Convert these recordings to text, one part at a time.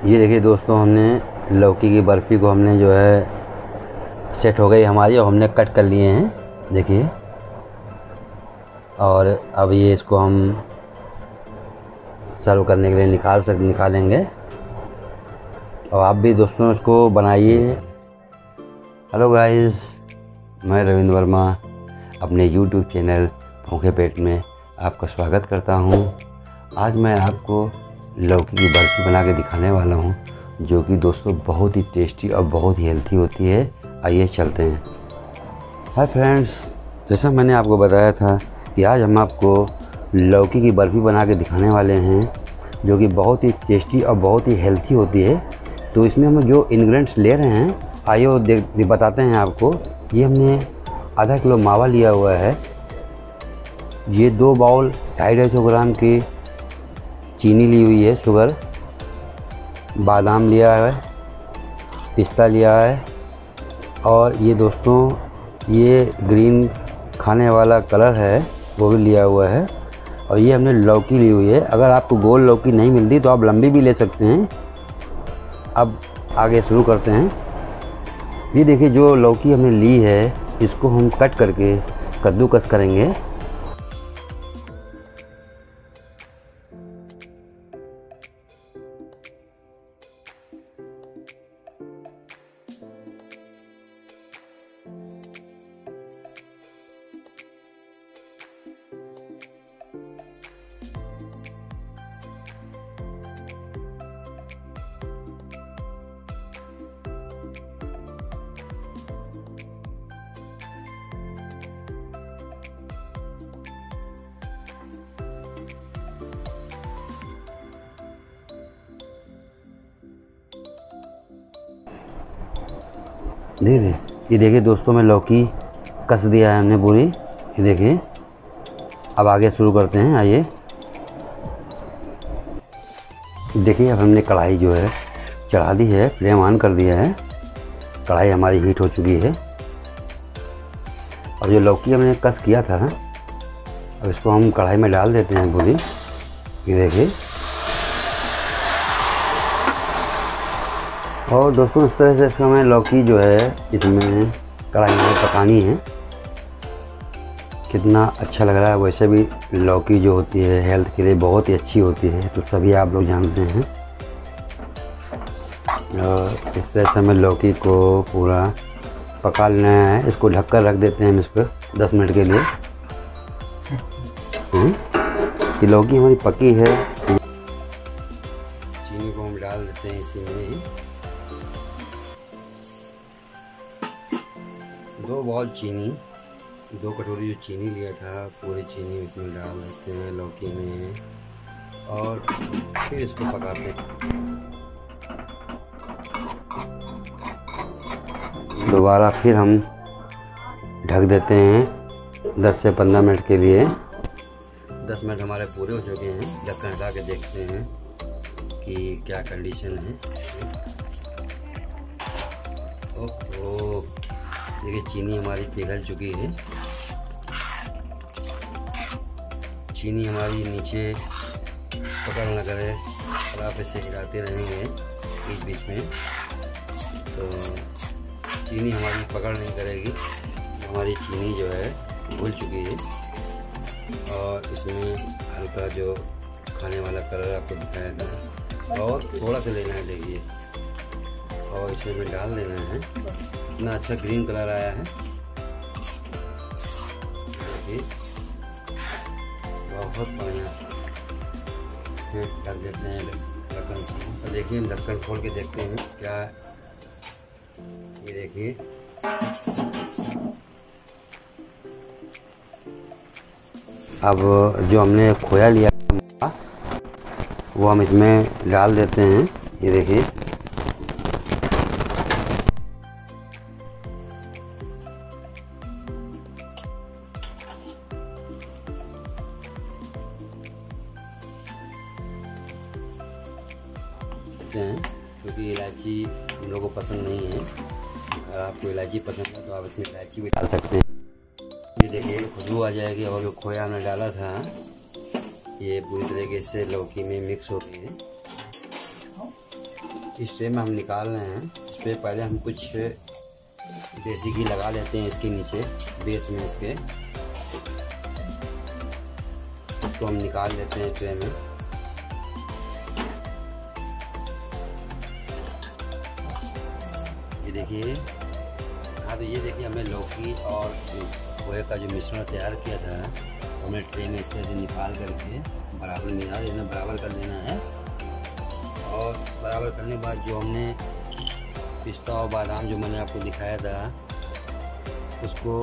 ये देखिए दोस्तों, हमने लौकी की बर्फ़ी को हमने जो है सेट हो गई हमारी और हमने कट कर लिए हैं, देखिए। और अब ये इसको हम सर्व करने के लिए निकालेंगे। और आप भी दोस्तों इसको बनाइए। हेलो गाइस, मैं रविंद्र वर्मा अपने यूट्यूब चैनल भूखे पेट में आपका स्वागत करता हूं। आज मैं आपको लौकी की बर्फ़ी बना के दिखाने वाला हूं, जो कि दोस्तों बहुत ही टेस्टी और बहुत ही हेल्थी होती है। आइए चलते हैं। हाय फ्रेंड्स, जैसा मैंने आपको बताया था कि आज हम आपको लौकी की बर्फ़ी बना के दिखाने वाले हैं, जो कि बहुत ही टेस्टी और बहुत ही हेल्थी होती है। तो इसमें हम जो इंग्रेडिएंट्स ले रहे हैं, आइए बताते हैं आपको। ये हमने आधा किलो मावा लिया हुआ है। ये 2 बाउल 250 ग्राम की चीनी ली हुई है, शुगर। बादाम लिया है, पिस्ता लिया है, और ये दोस्तों ये ग्रीन खाने वाला कलर है वो भी लिया हुआ है। और ये हमने लौकी ली हुई है। अगर आपको गोल लौकी नहीं मिलती तो आप लंबी भी ले सकते हैं। अब आगे शुरू करते हैं। ये देखिए, जो लौकी हमने ली है इसको हम कट करके कद्दूकस करेंगे। ये देखिए दोस्तों, मैं लौकी कस दिया है हमने पूरी। ये देखिए, अब आगे शुरू करते हैं। आइए देखिए, अब हमने कढ़ाई जो है चढ़ा दी है, फ्लेम ऑन कर दिया है। कढ़ाई हमारी हीट हो चुकी है। और जो लौकी हमने कस किया था, अब इसको हम कढ़ाई में डाल देते हैं पूरी। ये देखिए, और दोस्तों इस तरह से इसका हमें लौकी जो है इसमें कढ़ाई में पकानी है। कितना अच्छा लग रहा है। वैसे भी लौकी जो होती है हेल्थ के लिए बहुत ही अच्छी होती है, तो सभी आप लोग जानते हैं। और इस तरह से हमें लौकी को पूरा पका लेना है। इसको ढककर रख देते हैं हम इस पर 10 मिनट के लिए। कि लौकी हमारी पकी है। चीनी को हम डाल देते हैं इसी में ही। 2 बाउल चीनी, 2 कटोरी जो चीनी लिया था पूरी चीनी इसमें डाल देते हैं लौकी में। और फिर इसको पकाते हैं। दोबारा फिर हम ढक देते हैं 10 से 15 मिनट के लिए। 10 मिनट हमारे पूरे हो चुके हैं। ढक्कन हटा के देखते हैं कि क्या कंडीशन है। ओह, देखिए चीनी हमारी पिघल चुकी है। चीनी हमारी नीचे पकड़ न करे और आप इसे हिलाते रहेंगे बीच बीच में, तो चीनी हमारी पकड़ नहीं करेगी। हमारी चीनी जो है घुल चुकी है। और इसमें हल्का जो खाने वाला कलर आपको दिखाया था, और थोड़ा सा लेना है, देखिए, और इसे में डाल देना है। इतना अच्छा ग्रीन कलर आया है, देखिए, बहुत बढ़िया। फिर ढक देते हैं ढक्कन से। और देखिए, हम ढक्कन खोल के देखते हैं क्या। ये देखिए, अब जो हमने खोया लिया वो हम इसमें डाल देते हैं। ये देखिए, क्योंकि इलायची हम लोगों को पसंद नहीं है। अगर आपको इलायची पसंद है तो आप इसमें इलायची भी डाल सकते हैं। ये देखिए, खुशबू आ जाएगी। और जो खोया हमने डाला था ये पूरी तरीके से लौकी में मिक्स हो गई है। इस ट्रे में हम निकाल रहे हैं। इस पर पहले हम कुछ देसी घी लगा लेते हैं इसके नीचे बेस में इसके। इसको हम निकाल लेते हैं ट्रे में। ये देखिए, हाँ तो ये देखिए हमने लौकी और पोहे का जो मिश्रण तैयार किया था हमने ट्रे में इस तरह से निकाल करके बराबर मिला देना, बराबर कर लेना है। और बराबर करने के बाद जो हमने पिस्ता और बादाम जो मैंने आपको दिखाया था उसको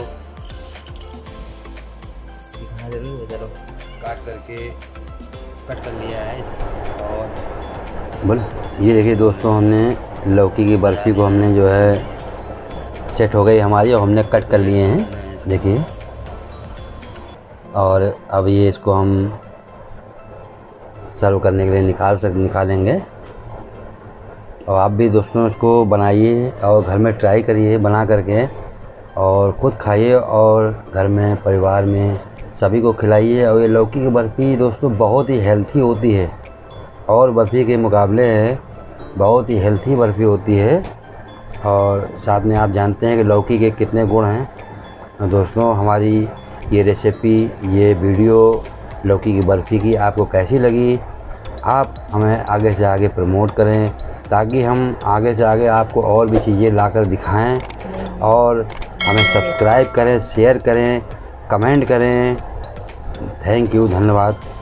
कट कर लिया है। और बोल ये देखिए दोस्तों, हमने लौकी की बर्फ़ी को हमने जो है सेट हो गई हमारी और हमने कट कर लिए हैं देखिए। और अब ये इसको हम सर्व करने के लिए निकालेंगे। और आप भी दोस्तों इसको बनाइए और घर में ट्राई करिए बना करके और ख़ुद खाइए और घर में परिवार में सभी को खिलाइए। और ये लौकी की बर्फ़ी दोस्तों बहुत ही हेल्थी होती है और बर्फ़ी के मुकाबले बहुत ही हेल्थी बर्फ़ी होती है। और साथ में आप जानते हैं कि लौकी के कितने गुण हैं। दोस्तों हमारी ये रेसिपी, ये वीडियो लौकी की बर्फ़ी की आपको कैसी लगी, आप हमें आगे से आगे प्रमोट करें ताकि हम आगे से आगे आपको और भी चीज़ें लाकर दिखाएं। और हमें सब्सक्राइब करें, शेयर करें, कमेंट करें। थैंक यू, धन्यवाद।